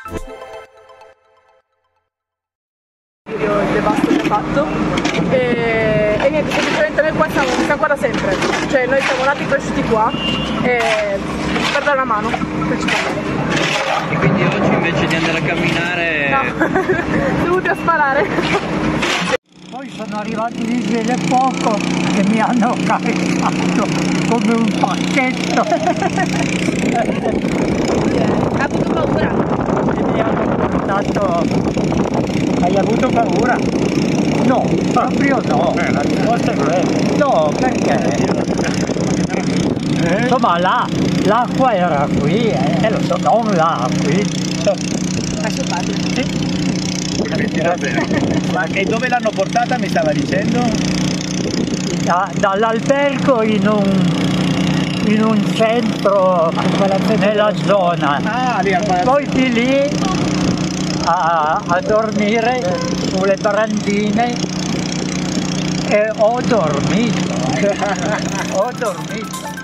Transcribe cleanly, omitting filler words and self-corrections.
Il devasto che ha fatto e niente, semplicemente noi qua siamo qua da sempre, cioè noi siamo nati e cresciuti qua per dare una mano principalmente. E quindi oggi invece di andare a camminare... No, dovuti a sparare. Poi sono arrivati i vigili del fuoco che mi hanno caricato come un pacchetto. Ha avuto paura? E mi hanno portato... Hai avuto paura? No, proprio no. La risposta è quella. No, perché? Insomma l'acqua era qui, lo so, non là, qui. A suo padre? Sì. Ma e dove l'hanno portata mi stava dicendo? Dall'albergo in un centro nella zona. Ah, lì al palazzo. Poi di lì a dormire sulle barandine e ho dormito. Ho dormito.